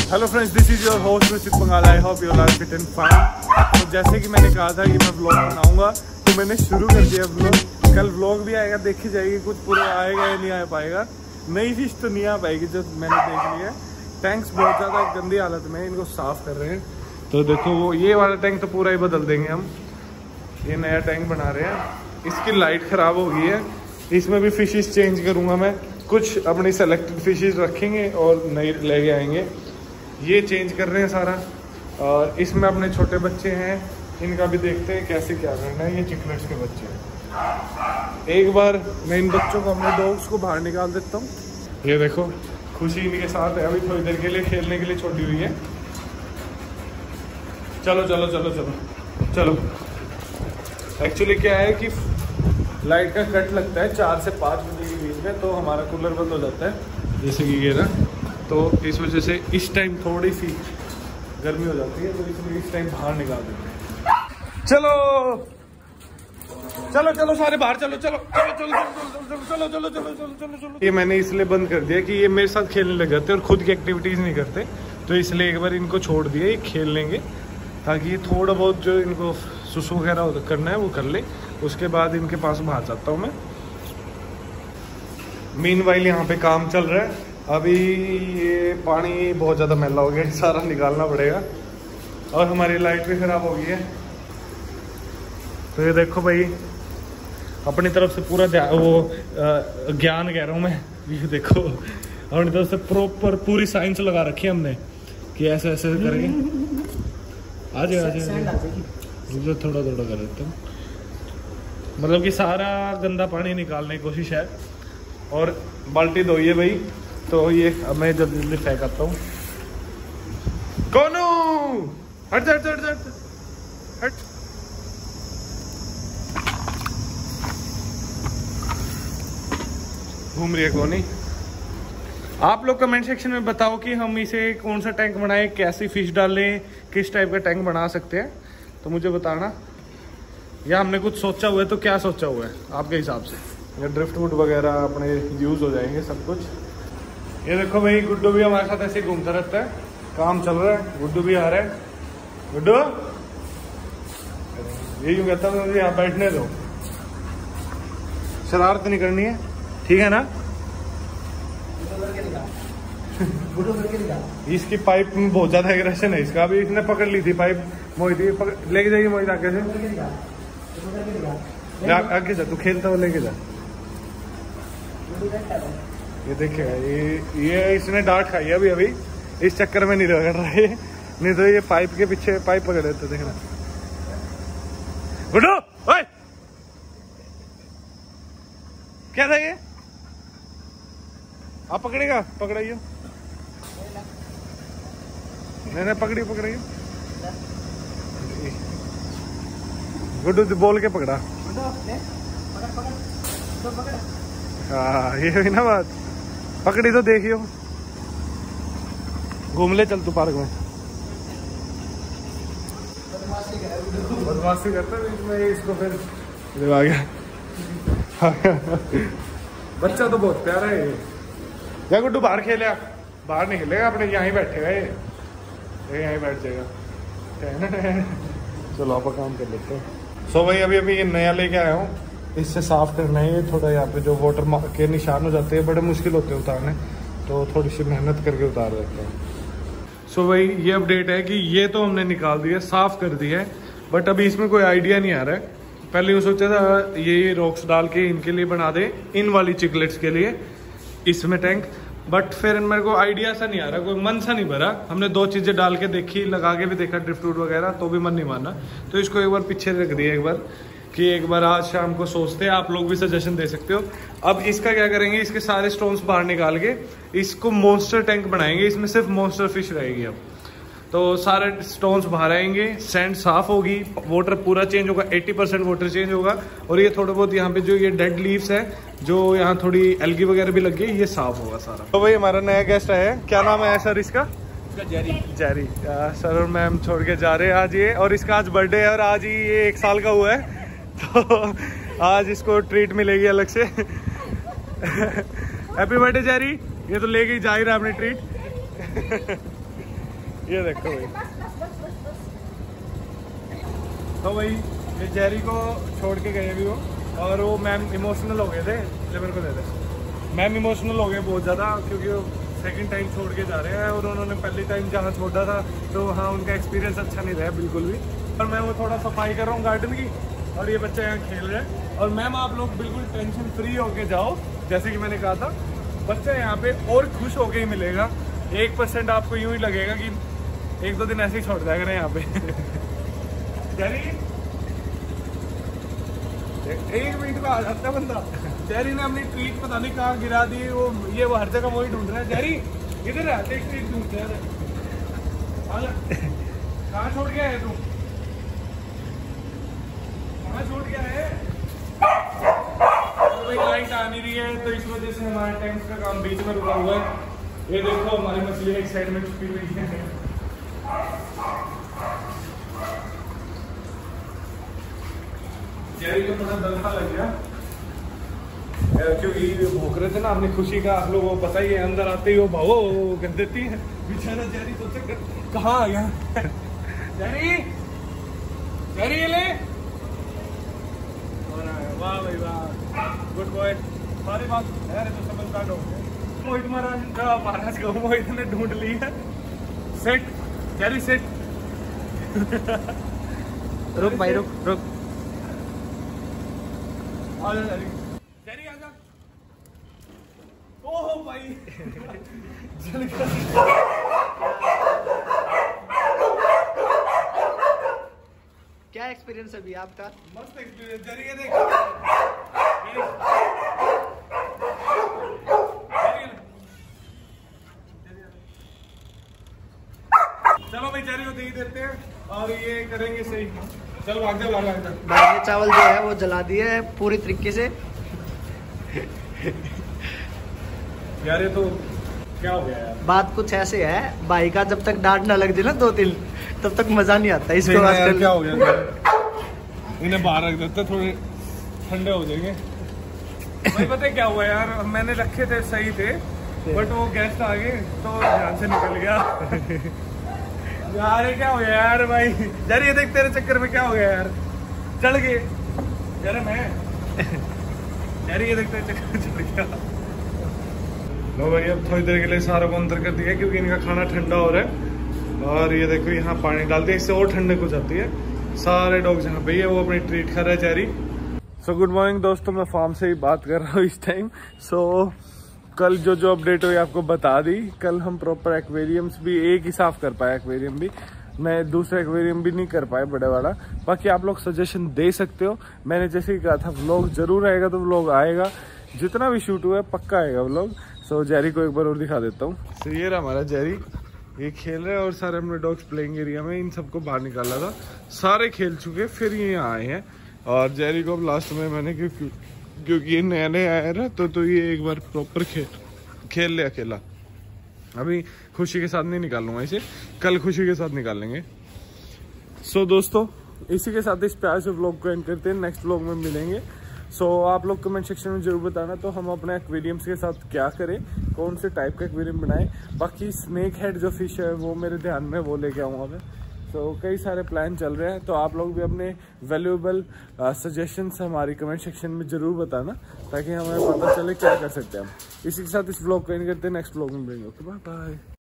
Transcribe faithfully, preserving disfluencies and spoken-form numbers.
Hello friends, this is your host Rishit Pangal. I hope you are fit and fine. तो जैसे कि मैंने कहा था कि मैं व्लॉग बनाऊंगा, तो मैंने शुरू कर दिया व्लॉग। कल व्लॉग भी आएगा, देखी जाएगी कुछ पूरा आएगा या नहीं आ पाएगा। नई फिश तो नहीं आ पाएगी जो मैंने देख लिया है। टैंक्स बहुत ज़्यादा गंदी हालत में, इनको साफ़ कर रहे हैं। तो देखो वो ये वाला टैंक तो पूरा ही बदल देंगे हम। ये नया टैंक बना रहे हैं। इसकी लाइट ख़राब हो गई है, इसमें भी फिशेस चेंज करूँगा मैं। कुछ अपनी सेलेक्टेड फिशेस रखेंगे और नई लेके आएंगे। ये चेंज कर रहे हैं सारा। और इसमें अपने छोटे बच्चे हैं, इनका भी देखते हैं कैसे क्या करना है। ये चिकलेट्स के बच्चे हैं। एक बार मैं इन बच्चों को, अपने डॉग्स को बाहर निकाल देता हूँ। ये देखो खुशी इनके साथ है, अभी थोड़ी देर के लिए खेलने के लिए छोड़ी हुई है। चलो चलो चलो चलो चलो। एक्चुअली क्या है कि लाइट का कट लगता है चार से पाँच बजे के बीच में, तो हमारा कूलर बंद हो जाता है। जैसे कि ये ना, तो इस वजह से इस टाइम थोड़ी सी गर्मी हो जाती है, तो इसलिए इस टाइम बाहर निकाल देते हैं। चलो चलो चलो सारे बाहर चलो चलो चलो चलो चलो चलो चलो चलो चलो चलो चलो। ये मैंने इसलिए बंद कर दिया कि ये मेरे साथ खेलने लग जाते और खुद की एक्टिविटीज़ नहीं करते, तो इसलिए एक बार इनको छोड़ दिया, ये खेल लेंगे, ताकि ये थोड़ा बहुत जो इनको सुसु वगैरह करना है वो कर ले। उसके बाद इनके पास बाहर जाता हूँ मैं। मीनवाइल यहाँ पे काम चल रहा है। अभी ये पानी बहुत ज़्यादा मैला हो गया, सारा निकालना पड़ेगा। और हमारी लाइट भी ख़राब हो गई है। तो ये देखो भाई, अपनी तरफ से पूरा वो ज्ञान कह रहा हूँ मैं, ये देखो अपनी तरफ से प्रॉपर पूरी साइंस लगा रखी है हमने कि ऐसे ऐसे करेंगे। आ जाए आ जाए थोड़ा थोड़ा कर देते हैं, मतलब कि सारा गंदा पानी निकालने की कोशिश है। और बाल्टी धोई है भाई, तो ये अब मैं जल्दी जल्दी फेंक आता हूँ। कौनो हट हट हट हट हट। घूम रही है कोनी। आप लोग कमेंट सेक्शन में बताओ कि हम इसे कौन सा टैंक बनाए, कैसी फिश डालें, किस टाइप का टैंक बना सकते हैं, तो मुझे बताना। या हमने कुछ सोचा हुआ है तो क्या सोचा हुआ है आपके हिसाब से। या ड्रिफ्ट वुड वगैरह अपने यूज़ हो जाएंगे सब कुछ। ये देखो भाई, गुड्डू भी हमारे साथ ऐसे घूमता रहता है। काम चल रहा है, गुड्डू भी आ रहा है। गुड्डू ये यूँ कहता हूँ यहाँ बैठने दो, शरारत नहीं करनी है, ठीक है ना। इसकी पाइप में बहुत ज्यादा एग्रेशन है इसका। अभी इसने पकड़ ली थी पाइप, मोहित लेके जाइए, मोहित आगे से आगे जा, तू खेलता हुआ लेके जा। ये देखेगा, ये ये इसने डांट खाई है अभी अभी, इस चक्कर में नहीं रगड़ रहा है, नहीं तो ये पाइप के पीछे पाइप पकड़ लेते। देखना गुड्डू, ओए क्या था ये? आप पकड़ेगा? पकड़ाइयो। नहीं नहीं पकड़ी पकड़ाइयो। गुड्डू बोल के पकड़ा। हाँ ये भी ना बात, पकड़ी तो देखियो। घूम ले चल तू पार्क में। बदमाशी करता है इसमें, इसको फिर आ गया। बच्चा तो बहुत प्यारा है ये। या गुड्डू बाहर खेलेगा? बाहर नहीं खेलेगा, अपने यहीं बैठेगा ये, ये यहीं बैठ जाएगा। चलो आप काम कर लेते हैं। सो भाई अभी अभी ये नया लेके आया हूँ, इससे साफ करना है। ये थोड़ा यहाँ पे जो वाटर मार्क के निशान हो जाते हैं, बड़े मुश्किल होते हैं उतारने, तो थोड़ी सी मेहनत करके उतार देते हैं। सो भाई ये अपडेट है कि ये तो हमने निकाल दिया, साफ कर दिया है, बट अभी इसमें कोई आइडिया नहीं आ रहा है। पहले वो सोचा था ये रॉक्स डाल के इनके लिए बना दे, इन वाली चिकलेट्स के लिए इसमें टैंक, बट फिर मेरे को आइडिया सा नहीं आ रहा, कोई मन सा नहीं भरा। हमने दो चीज़ें डाल के देखी, लगा के भी देखा ड्रिफ्ट वुड वगैरह, तो भी मन नहीं माना। तो इसको एक बार पीछे रख दिया एक बार, कि एक बार आज शाम को सोचते हैं। आप लोग भी सजेशन दे सकते हो। अब इसका क्या करेंगे, इसके सारे स्टोन्स बाहर निकाल के इसको मॉन्स्टर टैंक बनाएंगे। इसमें सिर्फ मॉन्स्टर फिश रहेगी। अब तो सारे स्टोन्स बाहर आएंगे, सैंड साफ होगी, वाटर पूरा चेंज होगा, अस्सी परसेंट वाटर चेंज होगा। और ये थोड़ा बहुत यहाँ पे जो ये डेड लीव्स है, जो यहाँ थोड़ी एल्गी वगैरह भी लगी है, ये साफ होगा सारा। तो भाई हमारा नया गेस्ट आया है, क्या नाम है सर इसका? जेरी। जेरी सर और मैम छोड़ के जा रहे हैं आज ये, और इसका आज बर्थडे है और आज ही ये एक साल का हुआ है, तो आज इसको ट्रीट मिलेगी अलग से। Happy birthday Jerry. ये तो लेके ही जा ही रहा अपनी ट्रीट। ये देखो भाई। तो भाई ये जेरी को छोड़ के गए भी वो, और वो मैम इमोशनल हो गए थे। जो मेरे को दे दे। मैम इमोशनल हो गए बहुत ज़्यादा, क्योंकि वो सेकंड टाइम छोड़ के जा रहे हैं, और उन्होंने पहली टाइम जहाँ छोड़ा था तो वहाँ उनका एक्सपीरियंस अच्छा नहीं रहा बिल्कुल भी। और मैं वो थोड़ा सफाई कर रहा हूँ गार्डन की, और ये बच्चे यहाँ खेल रहे हैं। और मैम आप लोग बिल्कुल टेंशन फ्री होके जाओ, जैसे कि मैंने कहा था। बच्चे यहाँ पे और खुश होके ही मिलेगा। एक परसेंट आपको यूँ ही लगेगा कि एक दो दिन ऐसे ही छोड़ जाएगा ना यहाँ पे। एक मिनट में आ जाता है बंदा। जेरी ने अपनी ट्रीट पता नहीं कहाँ गिरा दी, वो ये वो हर जगह वही ढूंढ रहा है। जेरी इधर रहते एक ट्रीट ढूंढते हैं। कहाँ छोड़ गया है तू? कहाँ छोड़ गया है? तो भाई लाइट आ नहीं रही है, तो इस वजह से हमारे टैंक का काम बीच में रुका हुआ है। ये देखो हमारी मछली एक साइड में छुपी हुई है। जेरी को थोड़ा दलसा लग गया, क्योंकि भूख रहे थे ना अपनी खुशी का। आप लोगों को पता ही है, अंदर आते ही वो भावो कर देती है बेचारा। जेरी सोचे कहाँ आ गया। जेरी जेरी ले, वाह भाई वाह, गुड बॉय। सारी बात है तो समझदार हो गए। मोहित महाराज का महाराज को मोहित ने ढूंढ ली है। Set Jerry set. रुक भाई रुक रुक। आजा जेरी, जेरी आजा। ओह भाई जल गया। क्या एक्सपीरियंस है अभी आपका? मस्त एक्सपीरियंस। जेरी ये देख, चलो भाई जेरी को दे ही देते हैं और ये करेंगे सही। चलो भाग जा भाग जा। भाई ने चावल जो है वो जला दिए है पूरी तरीके से। यार ये तो क्या हो गया यार। बात कुछ ऐसे है, भाई का जब तक डांट ना लग जाए ना दो तीन, तब तक मजा नहीं आता इसको। यार क्या हो गया? इन्हें बाहर रख देते, थोड़े ठंडे हो जाएंगे। भाई पता है क्या हुआ यार, मैंने रखे थे सही थे, बट वो गेस्ट आ गए तो ध्यान से निकल गया। यार ये क्या हो गया यार भाई। यार ये देख तेरे चक्कर में क्या हो गया यार, चढ़ गए यार मैं। यार ये देख तेरे चक्कर में चढ़ गया। लो भाई अब थोड़ी देर के लिए सारों को अंदर कर दिया, क्योंकि इनका खाना ठंडा हो रहा है। और ये देखो यहाँ पानी डाल दिया, इससे और ठंडक हो जाती है। सारे डॉग जहाँ पे है वो अपनी ट्रीट कर रहे हैं। जेरी सो गुड मॉर्निंग दोस्तों, मैं फार्म से ही बात कर रहा हूँ इस टाइम। सो कल जो जो अपडेट हुई आपको बता दी। कल हम प्रॉपर एक्वेरियम्स भी एक ही साफ कर पाए, एक्वेरियम भी मैं दूसरा एक्वेरियम भी नहीं कर पाए बड़े वाला। बाकी आप लोग सजेशन दे सकते हो। मैंने जैसे ही कहा था व्लॉग जरूर आएगा, तो व्लॉग आएगा, जितना भी शूट हुआ है पक्का आएगा व्लॉग। सो जेरी को एक बार और दिखा देता हूँ। तो ये रहा हमारा जेरी, ये खेल रहे हैं और सारे हमने डॉग्स प्लेइंग एरिया में इन सबको बाहर निकाला था। सारे खेल चुके, फिर ये यहाँ आए हैं। और जेरी को लास्ट में मैंने क्योंकि क्योंकि ये नया नया आया ना, तो तो ये एक बार प्रॉपर खेल खेल ले अकेला। अभी खुशी के साथ नहीं निकालूंगा इसे, कल खुशी के साथ निकालेंगे। सो so, दोस्तों इसी के साथ इस प्यार से व्लॉग को एंड करते हैं। नेक्स्ट व्लॉग में मिलेंगे। सो so, आप लोग कमेंट सेक्शन में जरूर बताना तो हम अपने एक्वेरियम्स के साथ क्या करें, कौन से टाइप का एक्वेरियम बनाएं। बाकी स्नेक हेड जो फिश है वो मेरे ध्यान में, वो लेके आऊँगा मैं। सो so, कई सारे प्लान चल रहे हैं, तो आप लोग भी अपने वैल्यूएबल सजेशंस हमारी कमेंट सेक्शन में जरूर बताना, ताकि हमें पता चले क्या कर सकते हैं हम। इसी के साथ इस व्लॉग को एंड करते हैं। नेक्स्ट व्लॉग में मिलेंगे। Okay bye bye.